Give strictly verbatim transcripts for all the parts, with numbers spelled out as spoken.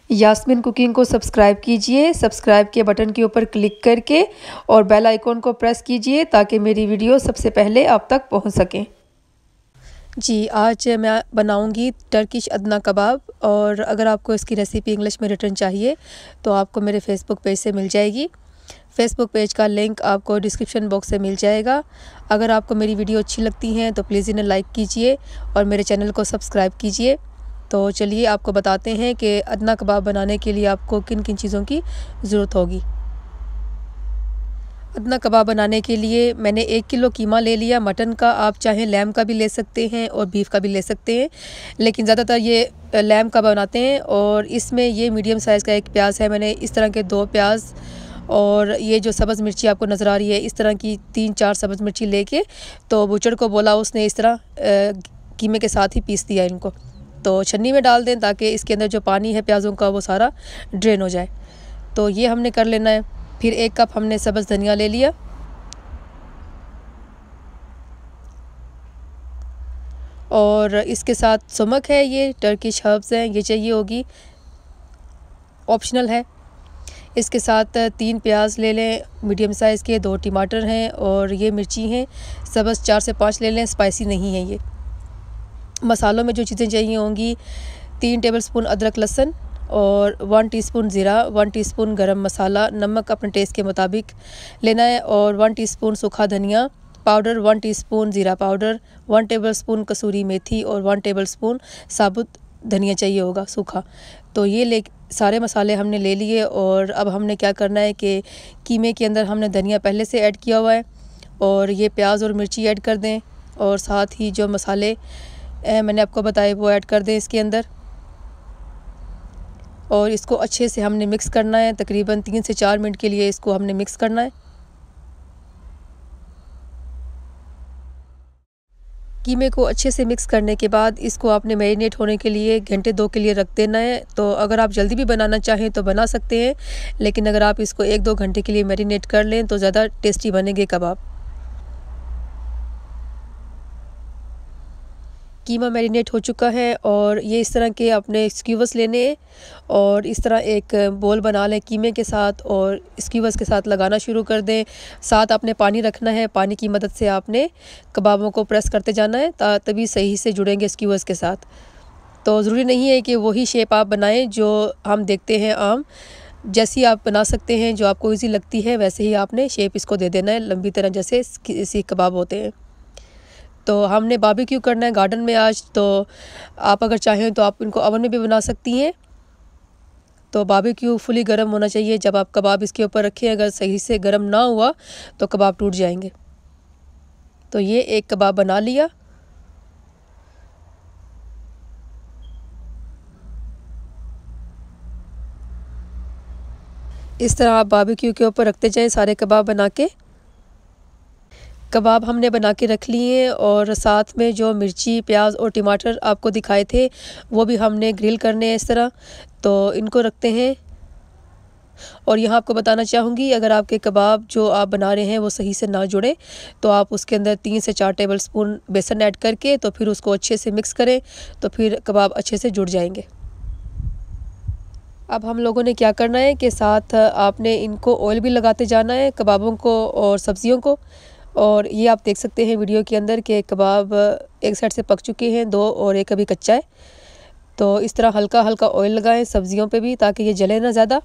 Yasmin cooking को subscribe कीजिए। Subscribe के बटन के ऊपर क्लिक करके और बेल आइकॉन को प्रेस कीजिए ताकि मेरी वीडियो सबसे पहले आप तक पहुंच सकें। जी, आज मैं बनाऊंगी टर्किश अदना कबाब, और अगर आपको इसकी रेसिपी इंग्लिश में रिटर्न चाहिए तो आपको मेरे फेसबुक पेज से मिल जाएगी। फेसबुक पेज का लिंक आपको डिस्क्रिप्शन बॉक्स से मिल जाएगा। अगर आपको मेरी वीडियो अच्छी लगती हैं तो प्लीज़ इन्हें लाइक कीजिए और मेरे चैनल को सब्सक्राइब कीजिए। तो चलिए आपको बताते हैं कि अदना कबाब बनाने के लिए आपको किन किन चीज़ों की ज़रूरत होगी। अदना कबाब बनाने के लिए मैंने एक किलो कीमा ले लिया मटन का। आप चाहें लैम का भी ले सकते हैं और बीफ का भी ले सकते हैं, लेकिन ज़्यादातर ये लैम का बनाते हैं। और इसमें ये मीडियम साइज़ का एक प्याज है, मैंने इस तरह के दो प्याज, और ये जो सब्ज़ मिर्ची आपको नज़र आ रही है इस तरह की तीन चार सब्ज़ मिर्ची लेके तो बुचड़ को बोला, उसने इस तरह कीमे के साथ ही पीस दिया इनको। तो छन्नी में डाल दें ताकि इसके अंदर जो पानी है प्याज़ों का वो सारा ड्रेन हो जाए। तो ये हमने कर लेना है। फिर एक कप हमने सब्ज़ धनिया ले लिया, और इसके साथ सुमक है, ये टर्किश हर्ब्स हैं, ये चाहिए होगी, ऑप्शनल है। इसके साथ तीन प्याज ले लें मीडियम साइज़ के, दो टमाटर हैं, और ये मिर्ची हैं सब्ज़ चार से पाँच ले लें, स्पाइसी नहीं है ये। मसालों में जो चीज़ें चाहिए होंगी, तीन टेबलस्पून अदरक लहसुन और वन टीस्पून ज़ीरा, वन टीस्पून गरम मसाला, नमक अपने टेस्ट के मुताबिक लेना है, और वन टीस्पून सूखा धनिया पाउडर, वन टीस्पून ज़ीरा पाउडर, वन टेबलस्पून कसूरी मेथी और वन टेबलस्पून साबुत धनिया चाहिए होगा सूखा। तो ये ले सारे मसाले हमने ले लिए, और अब हमने क्या करना है कि कीमे के अंदर हमने धनिया पहले से ऐड किया हुआ है, और ये प्याज और मिर्ची ऐड कर दें, और साथ ही जो मसाले मैंने आपको बताए वो ऐड कर दें इसके अंदर, और इसको अच्छे से हमने मिक्स करना है। तकरीबन तीन से चार मिनट के लिए इसको हमने मिक्स करना है। कीमे को अच्छे से मिक्स करने के बाद इसको आपने मैरिनेट होने के लिए घंटे दो के लिए रख देना है। तो अगर आप जल्दी भी बनाना चाहें तो बना सकते हैं, लेकिन अगर आप इसको एक दो घंटे के लिए मैरिनेट कर लें तो ज़्यादा टेस्टी बनेंगे कबाब। कीमा मैरिनेट हो चुका है, और ये इस तरह के अपने स्क्यूवर्स लेने हैं, और इस तरह एक बोल बना लें कीमे के साथ, और स्क्यूवर्स के साथ लगाना शुरू कर दें। साथ आपने पानी रखना है, पानी की मदद से आपने कबाबों को प्रेस करते जाना है तभी सही से जुड़ेंगे स्क्यूवर्स के साथ। तो ज़रूरी नहीं है कि वही शेप आप बनाएं जो हम देखते हैं आम, जैसी आप बना सकते हैं, जो आपको ईजी लगती है वैसे ही आपने शेप इसको दे देना है, लंबी तरह जैसे इसी कबाब होते हैं। तो हमने बारबेक्यू करना है गार्डन में आज, तो आप अगर चाहें तो आप इनको ओवन में भी बना सकती हैं। तो बारबेक्यू फुली गर्म होना चाहिए जब आप कबाब इसके ऊपर रखें, अगर सही से गर्म ना हुआ तो कबाब टूट जाएंगे। तो ये एक कबाब बना लिया। इस तरह आप बारबेक्यू के ऊपर रखते जाएं सारे कबाब बना के। कबाब हमने बना के रख लिए, और साथ में जो मिर्ची प्याज और टमाटर आपको दिखाए थे वो भी हमने ग्रिल करने हैं इस तरह। तो इनको रखते हैं, और यहाँ आपको बताना चाहूँगी अगर आपके कबाब जो आप बना रहे हैं वो सही से ना जुड़े तो आप उसके अंदर तीन से चार टेबलस्पून बेसन ऐड करके तो फिर उसको अच्छे से मिक्स करें, तो फिर कबाब अच्छे से जुड़ जाएंगे। अब हम लोगों ने क्या करना है कि साथ आपने इनको ऑयल भी लगाते जाना है कबाबों को और सब्जियों को। और ये आप देख सकते हैं वीडियो के अंदर कि कबाब एक साइड से पक चुके हैं दो, और एक अभी कच्चा है। तो इस तरह हल्का हल्का ऑयल लगाएं सब्जियों पे भी ताकि ये जले ना ज़्यादा।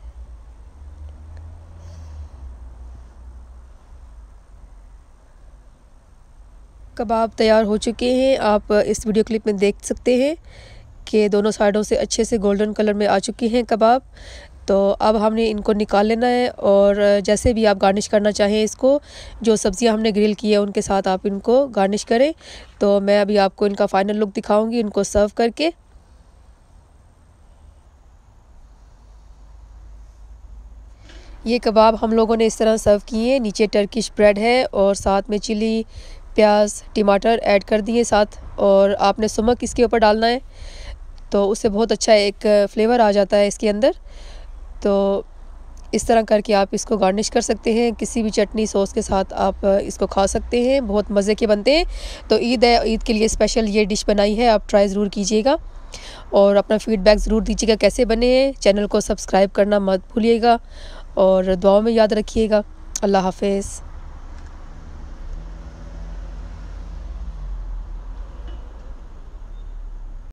कबाब तैयार हो चुके हैं, आप इस वीडियो क्लिप में देख सकते हैं कि दोनों साइडों से अच्छे से गोल्डन कलर में आ चुके हैं कबाब। तो अब हमने इनको निकाल लेना है, और जैसे भी आप गार्निश करना चाहें इसको, जो सब्ज़ियां हमने ग्रिल की है उनके साथ आप इनको गार्निश करें। तो मैं अभी आपको इनका फ़ाइनल लुक दिखाऊंगी इनको सर्व करके। ये कबाब हम लोगों ने इस तरह सर्व किए, नीचे टर्किश ब्रेड है और साथ में चिली प्याज टमाटर ऐड कर दिए साथ, और आपने सुमक इसके ऊपर डालना है तो उससे बहुत अच्छा एक फ्लेवर आ जाता है इसके अंदर। तो इस तरह करके आप इसको गार्निश कर सकते हैं, किसी भी चटनी सॉस के साथ आप इसको खा सकते हैं, बहुत मज़े के बनते हैं। तो ईद है, ईद के लिए स्पेशल ये डिश बनाई है, आप ट्राई ज़रूर कीजिएगा। और अपना फ़ीडबैक ज़रूर दीजिएगा कैसे बने हैं। चैनल को सब्सक्राइब करना मत भूलिएगा और दुआओं में याद रखिएगा। अल्लाह हाफ़िज़।